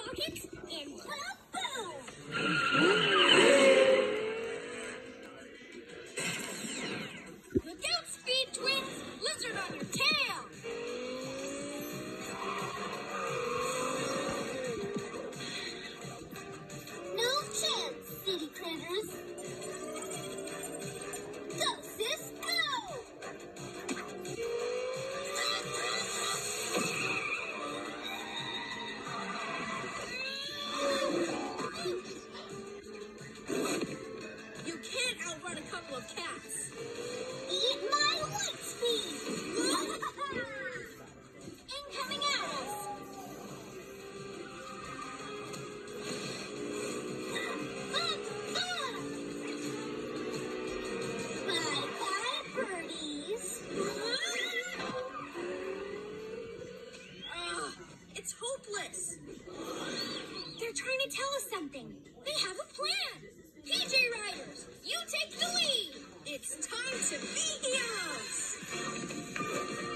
rockets and boom! Look out, Speed Twins! Lizard on your tail! No chance, city critters! Go, sis, go! You can't outrun a couple of cats. Eat my light speed! Incoming at us! Bye-bye, birdies! It's hopeless. They're trying to tell us something. They have a plan. PJ Riders, you take the lead. It's time to be heroes.